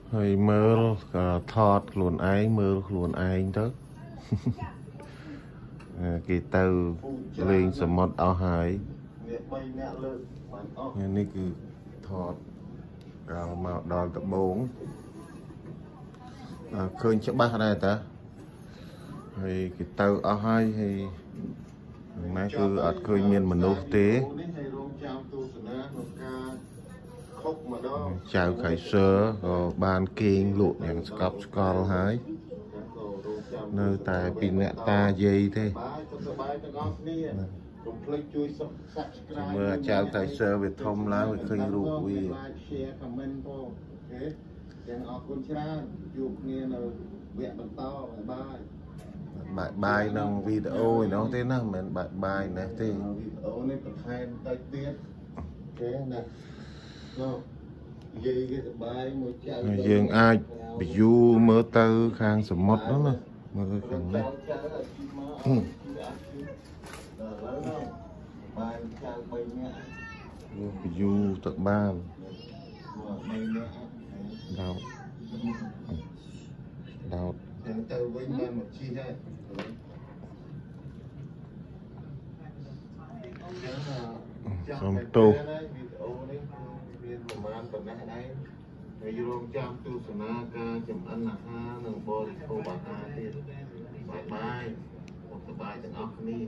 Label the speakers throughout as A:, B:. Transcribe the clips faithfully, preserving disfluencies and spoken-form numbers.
A: hơi mơ thọt luôn ấy mơ luôn ấy đó kỳ từ lên sầm mót áo hảiนี่คือถอดเรามาดอนตะบงเคยจะบ้าได้แต่ให้กีเตอร์เอาให้ให้แม้คืออาจเคยมีมนุษย์เต้ชาวไข่เสือก็บานเก่งหลุดอย่างสกับสกอลหายเนื้อแต่ปีเนตาเย่เท่เมื่อชาวไข่เสือไปทมแล้วไปเคยรู้วีบายบายน้องวิดีโอน้องเต้นะเหมือนบายบายนะเต้ยังaiไปยูเมื่อเตอคางสมมติđó nèเมื่อคางนี้ไปยูตึกบ้านดาวดาวสมตูประมาณแบบนั้นได้ในโรงจำตุสนาการจำอันนะฮะหนึ่งบริโภคบาทาที่บายบายสบายจังออกนี่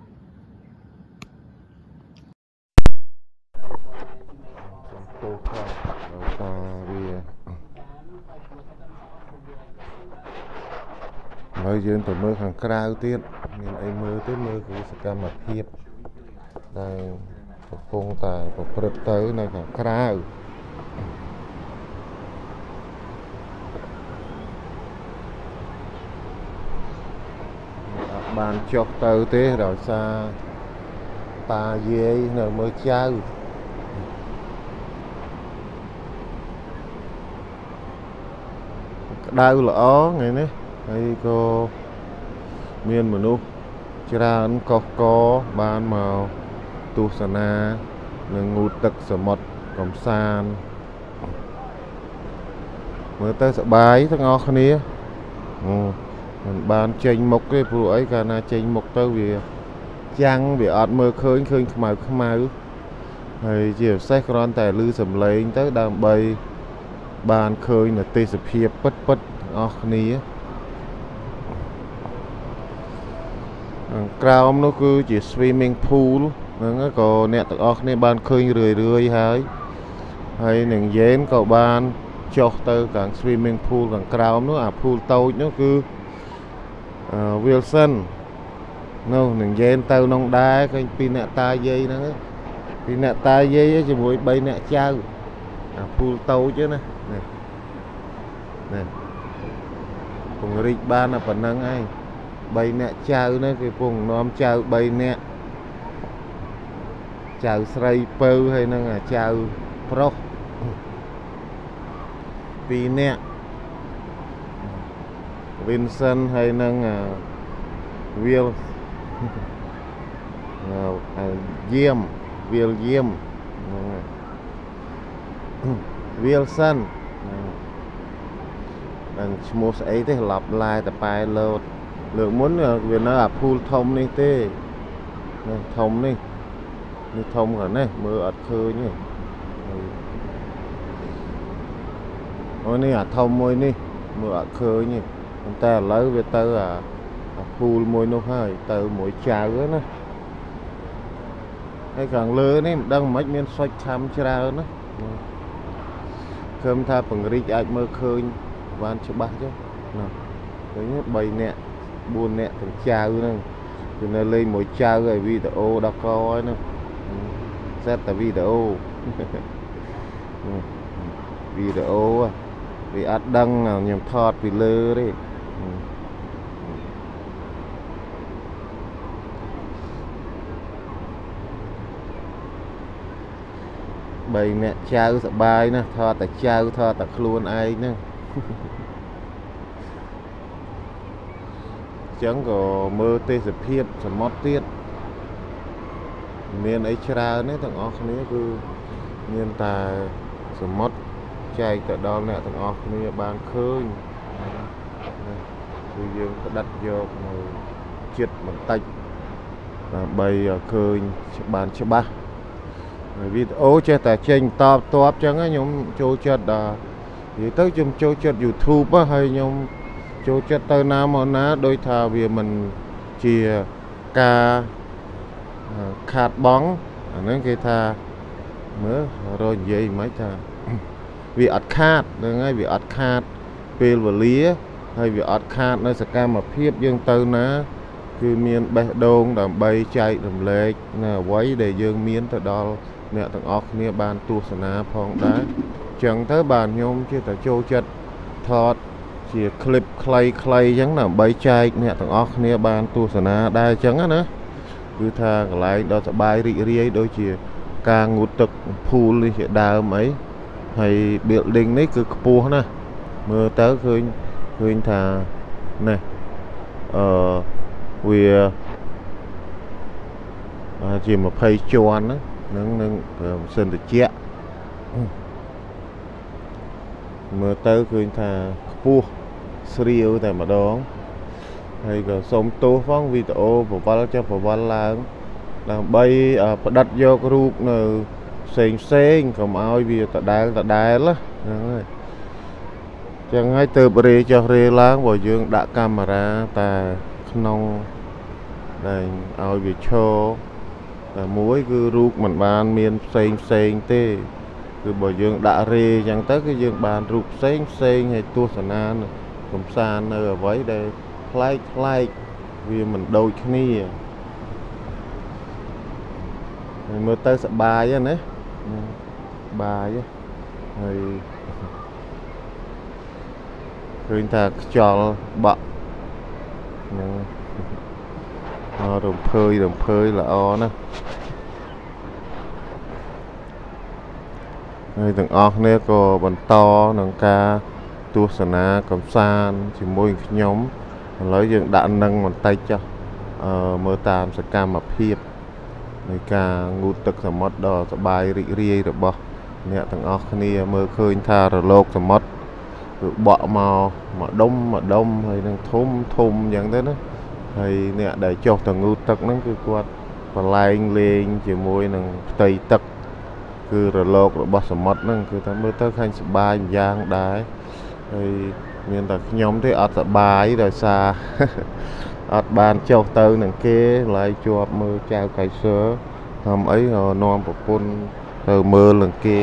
A: โตข้าวเราตาเบียเรายืนตัวมือข้างคราวเตี้ยมีไอ้มือเตี้ยมือคือสกัดมาเทียบได้ปงแต่ปกติเตอในข้างคราวbàn chọc từ thế rồi xa ta dễ nở mới chơi đau là ó ngày nè hay cô miền mà nu ra ấn có có ban màu tu sana nâng ngụt tật sở mật cầm san mới tới sợ bái thằng ngó khăn ní bàn chênh mộc cái phụ ấy cả na chênh mộc tao vì chăng vì ọt mơ khơi khơi màu màu hay chiều sách ron tài lư sầm lấy tới đàm bay bàn khơi là tê sập hiệp bất bất ngó ní cao nó cứ chỉ swimming pool nó có nẹt tao ngó ní bàn khơi rười rười hay hay những dễn cậu bàn chọc tao càng swimming pool càng cao nó à pool tàu nó cứ Wilson nó những dễn tao nông đá cái pin nẹt ta dây nó pin nẹt ta dây chỉ mỗi bay nẹt trao à pool tàu chứ nè nè nè cùng rịch ban là phần năng ai bay nẹt trao nó cái vùng nom trao bay nẹt trao sniper hay năng là trao pro pin nẹt Vincent hay năng à, Will à, Diêm Will Diêm Wilson đằng một ấy thế lặp lại tập bài lột lượng muốn việc nó là pool thông này tê thông này như thông ở này mưa ật khơi nhỉ ôi này à thông môi đi mưa ật khơi nhỉ ta lấy về tơ à pool môi nó hơi tơ mỗi trà nữa nè hay càng lơ này đang mấy miếng xoay chăm chả nữa cơm tha bằng rít ai mơ khơi van cho bác chứ đấy bay nè buồn nè thằng trà nữa cho nên lên mỗi trà rồi video đã coi nữa xét là video video vì ắt đăng nào nhầm thọt vì lơ đấy bay nè trao sợ bay nè thọt tại trao thọt tại luôn ai nè chẳng có mơ tê sập hiệp sập mót tiết miền ấy ra đấy thằng óc này cứ miền ta sập mót chạy tới đó nè thằng óc này bàn khơiคือយើងផ្ដិតយកនៅជាតិបន្តិចដើម្បីឃើញបានច្បាស់វីដេអូចេះតែចេញតបតបចឹងខ្ញុំចូលចិត្តដល់និយាយទៅខ្ញុំចូលចិត្ត YouTube ហើយខ្ញុំចូលចិត្តទៅណាមកណាដោយថាវាមិនជាការខាតបង់អាហ្នឹងគេថាមើលរយនិយាយមិនថាវាអត់ខាតហ្នឹងហើយវាអត់ខាតពេលវេលាហើយវាអត់ខាតនៅសកម្មភាពយើងទៅណាគឺមានបេះដូងដើម្បីចែករំលែកនៅអ្វីដែលយើងមានទៅដល់អ្នកទាំងអស់គ្នាបានទស្សនាផងដែរអញ្ចឹងទៅបានខ្ញុំជាតែចូលចិត្តថតជាคลิปខ្លីៗអញ្ចឹងដើម្បីចែកអ្នកទាំងអស់គ្នាបានទស្សនាដែរអញ្ចឹងណាគឺថាកន្លែងដ៏សប្បាយរីករាយដូចជាការងូតទឹកភូលនេះជាដើមអីហើយ building នេះគឺខ្ពស់ណាស់មើលទៅឃើញឃើញថានេះអឺវាជា20ជាន់ហ្នឹងនឹងម៉ាស៊ីនត្រជាក់មើលទៅឃើញថាខ្ពស់ស្រាវតែម្ដងហើយក៏សូមទោសផងវីដេអូប្រវល់ចុះប្រវល់ឡើងដើម្បីផ្ដិតយករូបនៅផ្សេងផ្សេងកុំឲ្យវាដដែលដដែលហ្នឹងហើយចឹងហើយទៅរេចុះរេឡើងបើយើងដាក់កាមេរ៉ាតែក្នុងដែលឲ្យវាឈរតែមួយគឺរូបមិនបានមានផ្សេងផ្សេងទេគឺបើយើងដាក់រេចឹងទៅគឺយើងបានរូបផ្សេងផ្សេងហើយទស្សនាកំសាន្តនៅអ្វីដែលប្លែកប្លែកវាមិនដូចគ្នាហើយមើលទៅសប្បាយណាបាយហើយឃើញថាខ្យល់បក់ហ្នឹងអររំភើយរំភើយល្អណាស់ហើយទាំងអស់គ្នាក៏បន្តនឹងការទស្សនាកំសាន្តជាមួយខ្ញុំឥឡូវយើងដាក់នឹងបន្តិចចុះអឺមើលតាមសកម្មភាពនៃការងូតទឹកសមុទ្រដ៏សប្បាយរីករាយរបស់អ្នកទាំងអស់គ្នាមើលឃើញថារលកសមុទ្រគឺបក់មកម្ដុំម្ដុំហើយនឹងធំធំអញ្ចឹងទៅណាហើយអ្នកដែលចុះទៅងូតទឹកហ្នឹងគឺគាត់ប្រឡែងលេងជាមួយនឹងផ្ទៃទឹកគឺរលករបស់សមុទ្រហ្នឹងគឺថាមើលទៅឃើញសប្បាយម្យ៉ាងដែរហើយមានតែខ្ញុំទេអត់សប្បាយដោយសារអត់បានចុះទៅនឹងគេឡើយជាប់មើលចៅកៃសឺធ្វើអីនាំប្រពន្ធទៅមើលនឹងគេ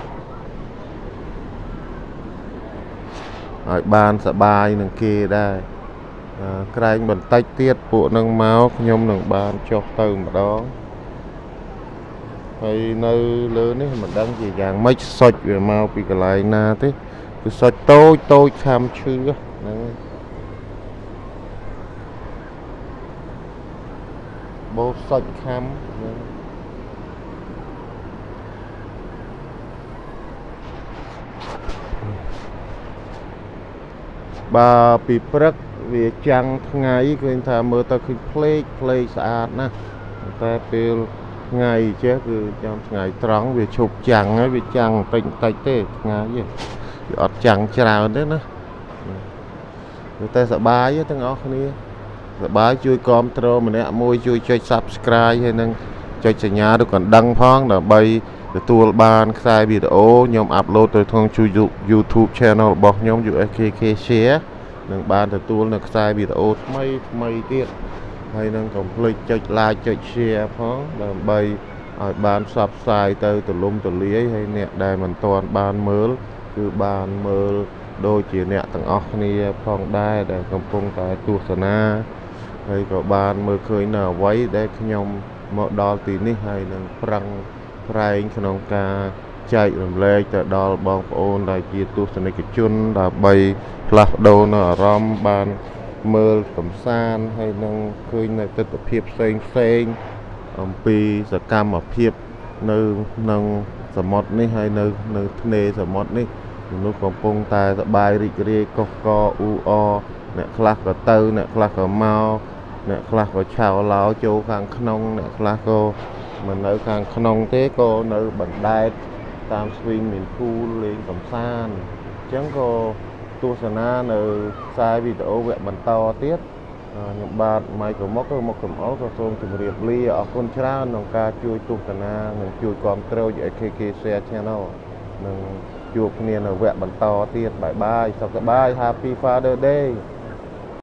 A: ឲ្យបានសប្បាយនឹងគេដែរក្រែងបន្តិចទៀតពួកនឹងមកខ្ញុំនឹងបានចុះទៅម្ដងហើយនៅលើនេះមិនដឹងជាយ៉ាងម៉េចសុចវាមកពីកន្លែងណាទេគឺសុចតូចតូចខាំឈឺហ្នឹងបោសុចខាំបើពីព្រឹកវាចាំងថ្ងៃឃើញថាមើលទៅឃើញផ្លេកផ្លេកស្អាតណាស់តែពេលថ្ងៃចេះគឺចាំថ្ងៃត្រង់វាឈប់ចាំងហើយវាចាំងតិចតិចទេថ្ងៃវាអត់ចាំងច្រើនទេណាតែសប្បាយទាំងអស់គ្នាសប្បាយជួយគ្រប់គ្រងម្នាក់មួយជួយចុច Subscribe ហើយនឹងចុចសញ្ញាឬកណ្ដឹងផងដើម្បីទទួលបានខ្សែវីដេអូខ្ញុំអាប់ឡូតទៅក្នុង YouTube Channel របស់ខ្ញុំ ยู เอส เค เค Share នឹងបានទទួលនៅខ្សែវីដេអូថ្មីថ្មីទៀតហើយនឹងកុំភ្លេចចុច Like ចុច Share ផងដើម្បីឲ្យបានផ្សព្វផ្សាយទៅទូលំទូលាយហើយអ្នកដែលមិនទាន់បានមើលគឺបានមើលដូចជាអ្នកទាំងអស់គ្នាផងដែរដែលកំពុងតែទស្សនាហើយក៏បានមើលឃើញនៅអ្វីដែលខ្ញុំមកដល់ទីនេះហើយនឹងប្រឹងប្រែងក្នុងការចែករំលែកទៅដល់បងប្អូនដែលជាទស្សនិកជនដើម្បីផ្លាស់ប្ដូរនៅអារម្មណ៍បានមើលកំសាន្តហើយនឹងឃើញនៅទស្សនវិជ្ជាផ្សេងផ្សេងអំពីសកម្មភាពនៅក្នុងសមុទ្រនេះហើយនៅនៅធ្នេរសមុទ្រនេះមនុស្សកំពុងតែសប្បាយរីករាយកុះកអ៊ូអអ្នកខ្លះក៏ទៅអ្នកខ្លះក៏មកអ្នកខ្លះក៏ឆៅឡោចូលខាងក្នុងអ្នកខ្លះក៏មិននៅខាងក្នុងទេក៏នៅបណ្ដែត tam swing miền pool lên cầm san chẳng có tu sân ở sai video vẽ bắn to tiết những bạn máy của móc một cầm áo có xong từ riệp ly ở con tra nông ca chui tu sân nông chui con treo vậy kê kê xe channel nông chuột niên ở vẽ bắn to tiết bye bye sau cái bye happy father day